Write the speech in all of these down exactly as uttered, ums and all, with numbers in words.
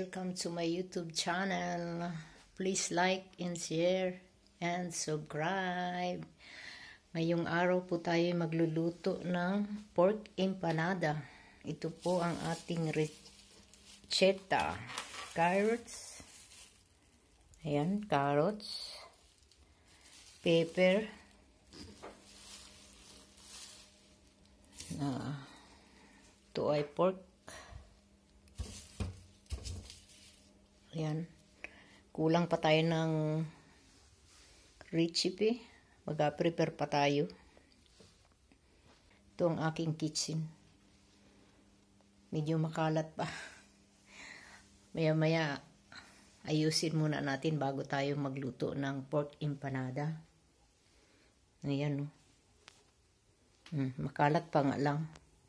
Welcome to my YouTube channel. Please like and share and subscribe. Ngayong araw po tayo magluluto ng pork empanada. Ito po ang ating recheta. Carrots. Ayan, carrots. Pepper. Uh, ito ay pork. Ayan. Kulang pa tayo ng recipe. Mag-prepare pa tayo. Ito ang aking kitchen. Medyo makalat pa. Maya-maya ayusin muna natin bago tayo magluto ng pork empanada. Ayan o. Oh. Hmm, makalat pa nga lang.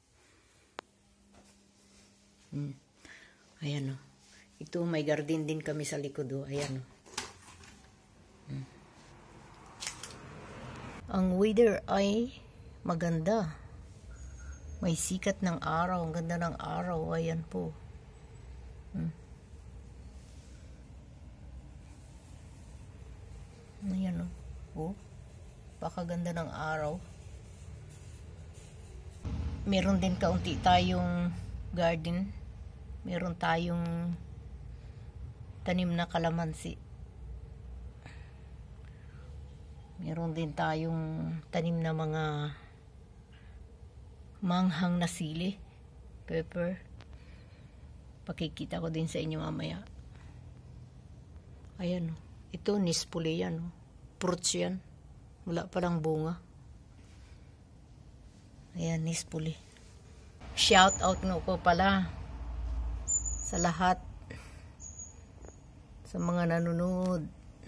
Hmm. Ayan o. Oh. Ito, may garden din kami sa likod. Oh. Ayan. Hmm. Ang weather ay maganda. May sikat ng araw. Ang ganda ng araw. Ayan po. Hmm. Ayan. Oh. Oh. Pakaganda ng araw. Meron din kaunti tayong garden. Meron tayong tanim na kalamansi. Meron din tayong tanim na mga manghang na sili, pepper. Pakikita ko din sa inyo mamaya. Ayan o. Ito, nispuli yan o. Fruits yan. Wala palang bunga. Ayan, nispuli. Shout out nga po pala sa lahat. Sa mga nanonood.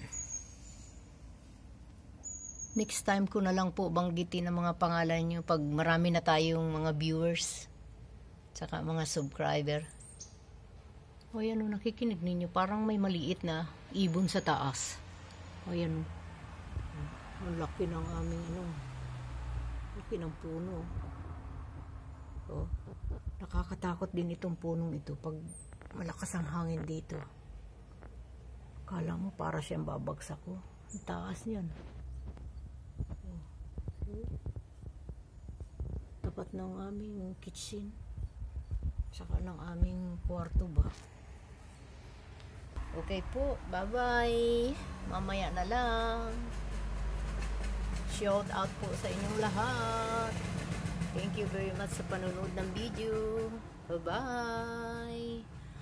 Next time ko na lang po banggitin ang mga pangalan nyo pag marami na tayong mga viewers. Tsaka mga subscriber. O yan o, nakikinig ninyo. Parang may maliit na ibon sa taas. O yan o. Ang laki ng aming ano. Laki ng puno. O. Nakakatakot din itong punong ito pag malakas ang hangin dito. Kala mo para siyang babagsak ko. Ang taas niyan. Oh. Tapat ng aming kitchen. Saka ng aming kwarto ba. Okay po. Bye-bye. Mamaya na lang. Shout out po sa inyong lahat. Thank you very much sa panonood ng video. Bye-bye.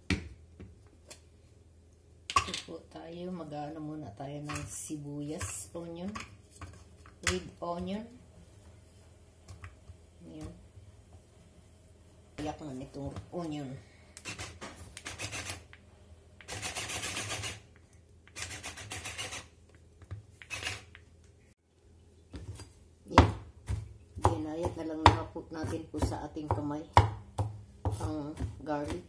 Ito po tayo, mag-ano muna tayo ng sibuyas, onion, with onion. Ayan. Iyak na nitong onion. Yan. Ginayat na lang nakapot natin po sa ating kamay ang garlic.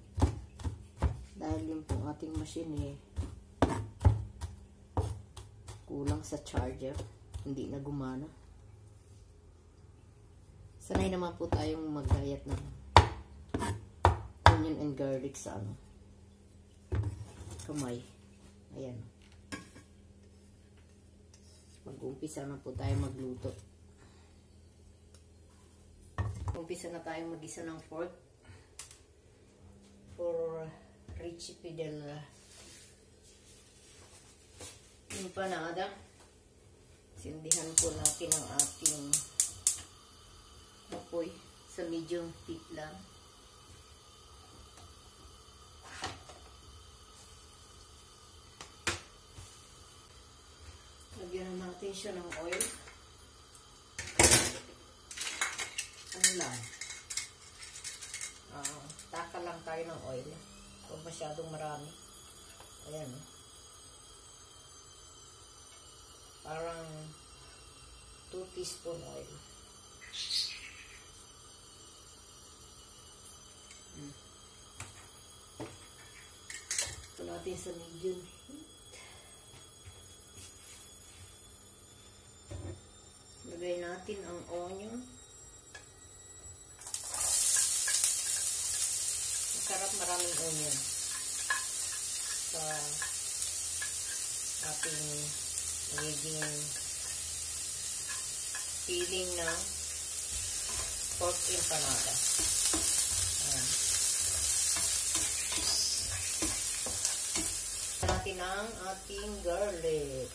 Dahil yung pong ating machine eh, kulang sa charger, hindi na gumana. Sanay naman po tayong maggayat ng onion and garlic sa ano, kamay. Ayan. Mag-umpisa na po tayo magluto. Umpisa na tayo mag-isa ng pork for recipe del empanada. Sindihan po natin ang ating apoy sa medium heat lang. Lagyan natin siya ng oil. Ano lang? Uh, taka lang tayo ng oil. Huwag masyadong marami. Ayan. Parang two teaspoon oil. Hmm. Ito natin sa medium heat. Lagay natin ang onion. Masarap maraming onion. sa ating magiging feeling ng pork empanada. Ayan. Natin ang ating garlic.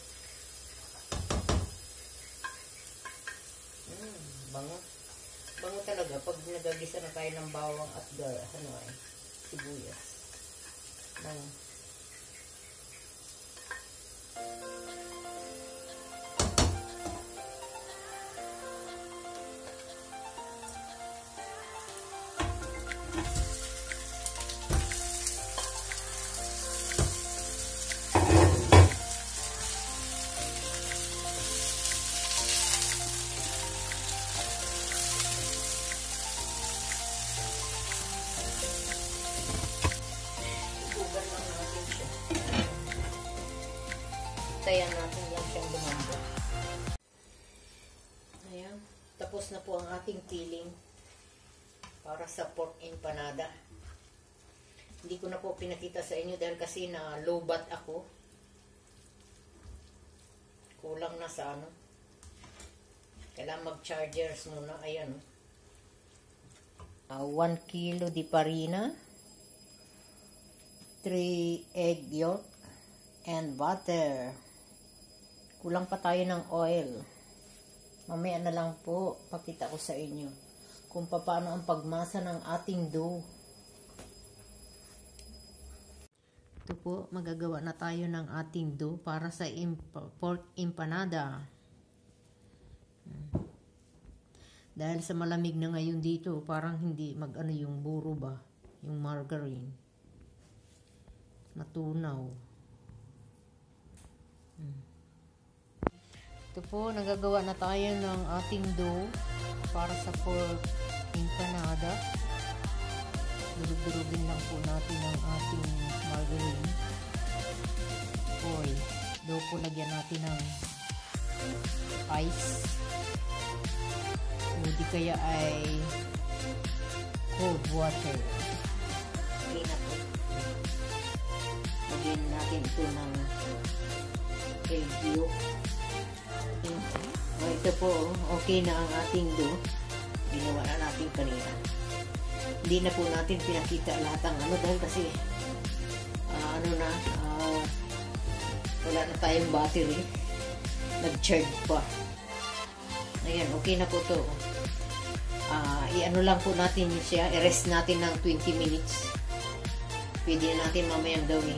Mm, bango. Bango talaga pag nagagisa na tayo ng bawang at gar, ano ay, sibuyas. Bango. Tayan natin lang siyang lumambot. Ayan. Tapos na po ang ating peeling para sa pork empanada. Hindi ko na po pinakita sa inyo dahil kasi na low bat ako. Kulang na sa ano. Kailangan mag-chargers muna. Ayan. Uh, one kilo di farina. three egg yolk. And butter. Kulang pa tayo ng oil. Mamaya na lang po, pakita ko sa inyo kung paano ang pagmasa ng ating dough. Ito po, magagawa na tayo ng ating dough para sa imp- pork empanada. Dahil sa malamig na ngayon dito, parang hindi mag-ano yung buro ba, yung margarine. Natunaw. Hmm. Ito po, nagagawa na tayo ng ating dough para sa pork empanada. Durug-durugin lang po natin ang ating margarine. Oil. Dough po lagyan natin ng ice. Hindi kaya ay cold water. Okay na po. Lagyan natin ito ng egg yolk. Oh, ito po, okay na ang ating dough. Ginawa na natin kanina. Hindi na po natin pinakita lahat ng ano dahil kasi uh, ano na, uh, wala na tayong battery. Nag-charge pa. Ayan, okay na po to. Uh, i-ano lang po natin siya, i-rest natin ng twenty minutes. Pwede na natin mamayang gawin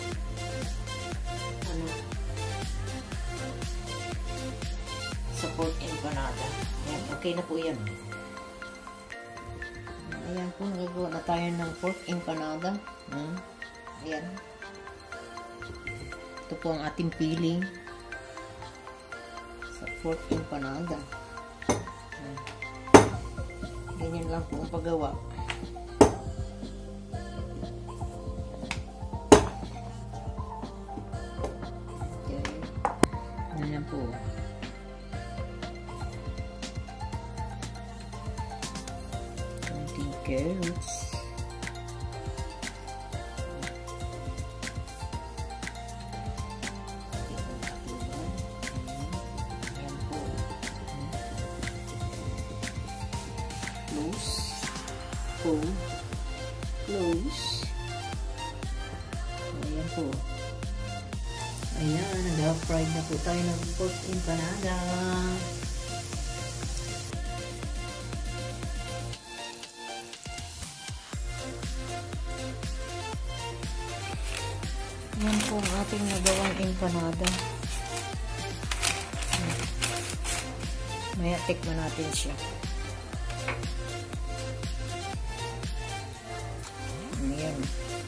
sa pork empanada. Ayan, okay na po yan. Ayan po, nagagawa na tayo ng pork empanada. Hmm. Ayan. Ito po ang ating peeling sa pork empanada. Ayan. Ganyan lang po ang paggawa. Okay. Ayan po. Carrots. Close. Pull. Close. Ayan po. Ayan, nag-fried na po tayo ng pork empanada. Yan po ang ating nagawang empanada. Maya tikman natin siya. Ayan.